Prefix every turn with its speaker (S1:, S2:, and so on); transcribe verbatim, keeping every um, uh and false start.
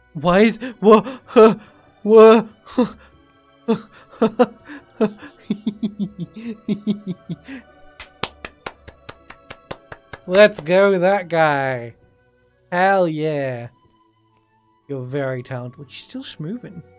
S1: Why is what? What? Let's go, that guy. Hell yeah. You're very talented. She's still schmoving.